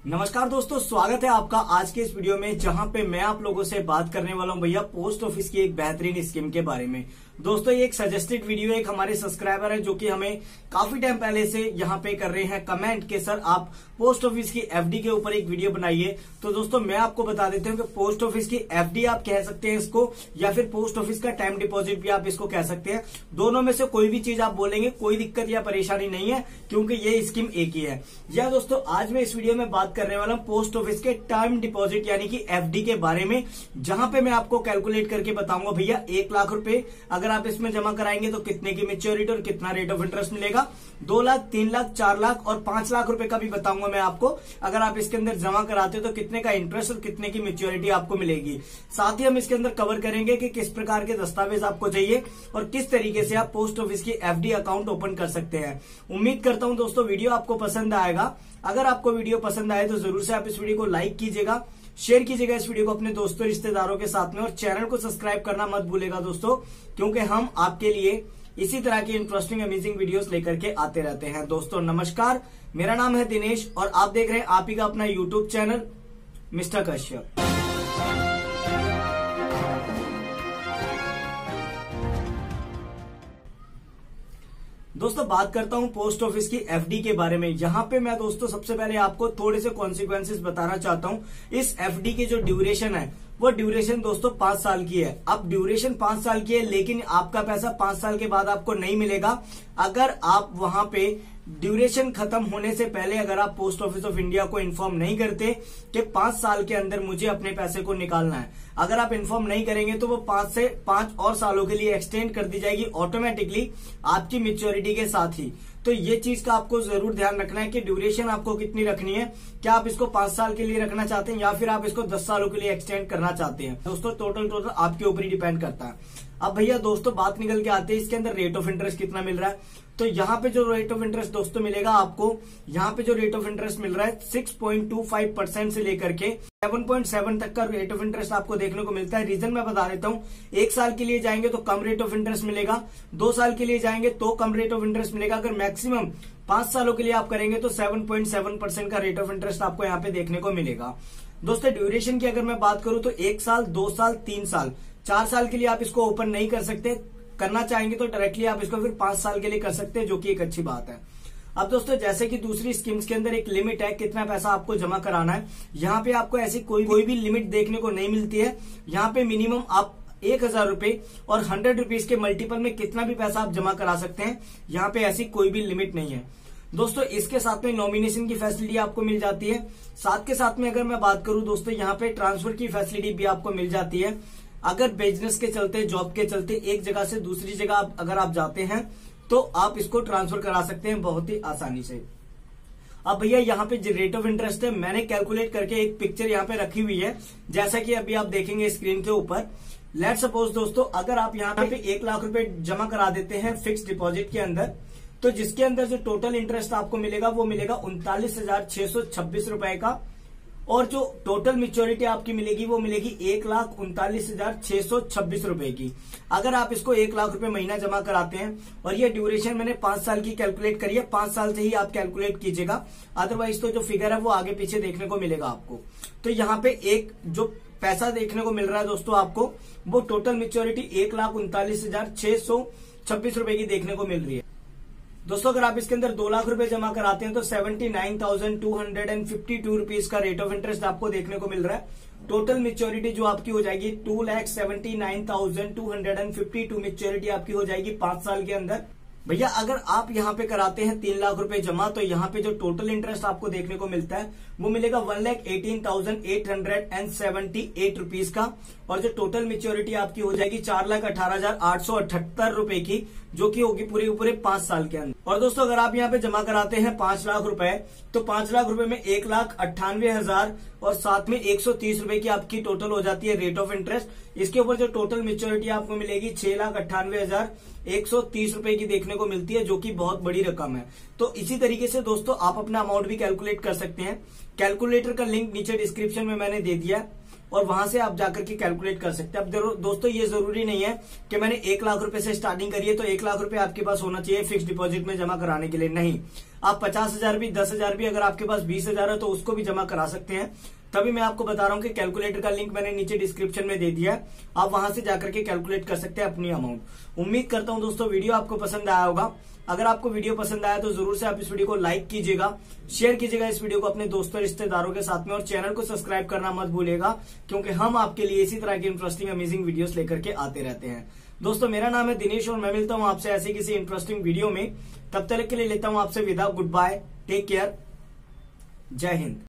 नमस्कार दोस्तों, स्वागत है आपका आज के इस वीडियो में, जहां पे मैं आप लोगों से बात करने वाला हूं भैया पोस्ट ऑफिस की एक बेहतरीन स्कीम के बारे में। दोस्तों ये एक सजेस्टेड वीडियो है, एक हमारे सब्सक्राइबर है जो कि हमें काफी टाइम पहले से यहाँ पे कर रहे हैं कमेंट के सर आप पोस्ट ऑफिस की एफडी के ऊपर एक वीडियो बनाइए। तो दोस्तों मैं आपको बता देता हूँ कि पोस्ट ऑफिस की एफडी आप कह सकते हैं इसको, या फिर पोस्ट ऑफिस का टाइम डिपॉजिट भी आप इसको कह सकते हैं। दोनों में से कोई भी चीज आप बोलेंगे कोई दिक्कत या परेशानी नहीं है, क्योंकि ये स्कीम एक ही है। या दोस्तों आज मैं इस वीडियो में बात करने वाला हूँ पोस्ट ऑफिस के टाइम डिपॉजिट यानी कि एफडी के बारे में, जहां पे मैं आपको कैलकुलेट करके बताऊंगा भैया 1 लाख रुपए अगर आप इसमें जमा कराएंगे तो कितने की मेच्योरिटी और कितना रेट ऑफ इंटरेस्ट मिलेगा। 2 लाख, 3 लाख, 4 लाख और 5 लाख रुपए का भी बताऊंगा मैं आपको। अगर आप इसके अंदर जमा कराते हो तो कितने का इंटरेस्ट और कितने की मेच्योरिटी आपको मिलेगी। साथ ही हम इसके अंदर कवर करेंगे कि किस प्रकार के दस्तावेज आपको चाहिए और किस तरीके से आप पोस्ट ऑफिस की एफडी अकाउंट ओपन कर सकते हैं। उम्मीद करता हूं दोस्तों वीडियो आपको पसंद आएगा। अगर आपको वीडियो पसंद आए तो जरूर से आप इस वीडियो को लाइक कीजिएगा, शेयर कीजिएगा इस वीडियो को अपने दोस्तों रिश्तेदारों के साथ में, और चैनल को सब्सक्राइब करना मत भूलेगा दोस्तों, क्योंकि हम आपके लिए इसी तरह की इंटरेस्टिंग अमेजिंग वीडियोस लेकर के आते रहते हैं। दोस्तों नमस्कार, मेरा नाम है दिनेश और आप देख रहे हैं आप ही का अपना यूट्यूब चैनल मिस्टर कश्यप। दोस्तों बात करता हूं पोस्ट ऑफिस की एफडी के बारे में। यहां पे मैं दोस्तों सबसे पहले आपको थोड़े से कॉन्सिक्वेंसेस बताना चाहता हूं। इस एफडी की जो ड्यूरेशन है वो ड्यूरेशन दोस्तों 5 साल की है। अब ड्यूरेशन 5 साल की है, लेकिन आपका पैसा 5 साल के बाद आपको नहीं मिलेगा। अगर आप वहां पे ड्यूरेशन खत्म होने से पहले अगर आप पोस्ट ऑफिस ऑफ इंडिया को इन्फॉर्म नहीं करते कि 5 साल के अंदर मुझे अपने पैसे को निकालना है, अगर आप इन्फॉर्म नहीं करेंगे तो वो 5 से 5 और सालों के लिए एक्सटेंड कर दी जाएगी ऑटोमेटिकली आपकी मैच्योरिटी के साथ ही। तो ये चीज का आपको जरूर ध्यान रखना है कि ड्यूरेशन आपको कितनी रखनी है। क्या आप इसको 5 साल के लिए रखना चाहते हैं या फिर आप इसको 10 सालों के लिए एक्सटेंड करना चाहते हैं। दोस्तों टोटल आपके ऊपर ही डिपेंड करता है। अब भैया दोस्तों बात निकल के आते हैं इसके अंदर रेट ऑफ इंटरेस्ट कितना मिल रहा है। तो यहाँ पे जो रेट ऑफ इंटरेस्ट दोस्तों मिलेगा आपको, यहाँ पे जो रेट ऑफ इंटरेस्ट मिल रहा है 6.25% से लेकर के 7.7 तक का रेट ऑफ इंटरेस्ट आपको देखने को मिलता है। रीजन मैं बता देता हूँ, 1 साल के लिए जाएंगे तो कम रेट ऑफ इंटरेस्ट मिलेगा, 2 साल के लिए जाएंगे तो कम रेट ऑफ इंटरेस्ट मिलेगा। अगर मैक्सिमम 5 सालों के लिए आप करेंगे तो 7.7% का रेट ऑफ इंटरेस्ट आपको यहाँ पे देखने को मिलेगा। दोस्तों ड्यूरेशन की अगर मैं बात करूं तो 1 साल, 2 साल, 3 साल, 4 साल के लिए आप इसको ओपन नहीं कर सकते। करना चाहेंगे तो डायरेक्टली आप इसको फिर 5 साल के लिए कर सकते हैं, जो कि एक अच्छी बात है। अब दोस्तों जैसे कि दूसरी स्कीम्स के अंदर एक लिमिट है कितना पैसा आपको जमा कराना है, यहाँ पे आपको ऐसी कोई भी लिमिट देखने को नहीं मिलती है। यहाँ पे मिनिमम आप 1000 रुपए और 100 रुपीज के मल्टीपल में कितना भी पैसा आप जमा करा सकते हैं। यहाँ पे ऐसी कोई भी लिमिट नहीं है। दोस्तों इसके साथ में नॉमिनेशन की फैसिलिटी आपको मिल जाती है। साथ के साथ में अगर मैं बात करूं दोस्तों, यहाँ पे ट्रांसफर की फैसिलिटी भी आपको मिल जाती है। अगर बिजनेस के चलते, जॉब के चलते एक जगह से दूसरी जगह अगर आप जाते हैं तो आप इसको ट्रांसफर करा सकते हैं बहुत ही आसानी से। अब भैया यहाँ पे जो रेट ऑफ इंटरेस्ट है मैंने कैलकुलेट करके एक पिक्चर यहाँ पे रखी हुई है, जैसा कि अभी आप देखेंगे स्क्रीन के ऊपर। लेट सपोज दोस्तों अगर आप यहाँ पे 1 लाख रुपए जमा करा देते हैं फिक्स डिपॉजिट के अंदर, तो जिसके अंदर जो टोटल इंटरेस्ट आपको मिलेगा वो मिलेगा 39,626 रुपए का, और जो टोटल मेच्योरिटी आपकी मिलेगी वो मिलेगी 1,39,626 रुपए की। अगर आप इसको 1 लाख रुपए महीना जमा कराते हैं, और ये ड्यूरेशन मैंने 5 साल की कैलकुलेट करी है, 5 साल से ही आप कैलकुलेट कीजिएगा, अदरवाइज तो जो फिगर है वो आगे पीछे देखने को मिलेगा आपको। तो यहाँ पे एक जो पैसा देखने को मिल रहा है दोस्तों आपको, वो टोटल मेच्योरिटी 1,39,626 रुपए की देखने को मिल रही है। दोस्तों अगर आप इसके अंदर 2 लाख रुपए जमा कराते हैं तो 79,252 रुपीज का रेट ऑफ इंटरेस्ट आपको देखने को मिल रहा है। टोटल मेच्योरिटी जो आपकी हो जाएगी 2,79,252 मेच्योरिटी आपकी हो जाएगी 5 साल के अंदर। भैया अगर आप यहाँ पे कराते हैं 3 लाख रुपए जमा, तो यहाँ पे जो टोटल इंटरेस्ट आपको देखने को मिलता है वो मिलेगा 1,18,878 रुपीज का, और जो टोटल मेच्योरिटी आपकी हो जाएगी 4,18,878 रुपए की, जो कि होगी पूरे 5 साल के अंदर। और दोस्तों अगर आप यहाँ पे जमा कराते हैं 5 लाख रुपए, तो 5 लाख रुपए में 1,98,000 और साथ में 130 रुपए की आपकी टोटल हो जाती है रेट ऑफ इंटरेस्ट। इसके ऊपर जो टोटल मेच्योरिटी आपको मिलेगी 6,98,130 रुपए की देखने को मिलती है, जो कि बहुत बड़ी रकम है। तो इसी तरीके से दोस्तों आप अपना अमाउंट भी कैलकुलेट कर सकते हैं। कैलकुलेटर का लिंक नीचे डिस्क्रिप्शन में मैंने दे दिया है, और वहां से आप जाकर के कैलकुलेट कर सकते हैं। अब दोस्तों ये जरूरी नहीं है कि मैंने 1 लाख रुपए से स्टार्टिंग करी है तो 1 लाख रुपए आपके पास होना चाहिए फिक्स डिपॉजिट में जमा कराने के लिए। नहीं, आप 50,000 भी, 10,000 भी, अगर आपके पास 20,000 है तो उसको भी जमा करा सकते हैं। तभी मैं आपको बता रहा हूं कि कैलकुलेटर का लिंक मैंने नीचे डिस्क्रिप्शन में दे दिया है, आप वहां से जाकर के कैलकुलेट कर सकते हैं अपनी अमाउंट। उम्मीद करता हूं दोस्तों वीडियो आपको पसंद आया होगा। अगर आपको वीडियो पसंद आया तो जरूर से आप इस वीडियो को लाइक कीजिएगा, शेयर कीजिएगा इस वीडियो को अपने दोस्तों रिश्तेदारों के साथ में, और चैनल को सब्सक्राइब करना मत भूलिएगा, क्योंकि हम आपके लिए इसी तरह की इंटरेस्टिंग अमेजिंग वीडियोस लेकर के आते रहते हैं। दोस्तों मेरा नाम है दिनेश और मैं मिलता हूं आपसे ऐसे किसी इंटरेस्टिंग वीडियो में। तब तक के लिए लेता हूं आपसे विदा। गुड बाय, टेक केयर, जय हिंद।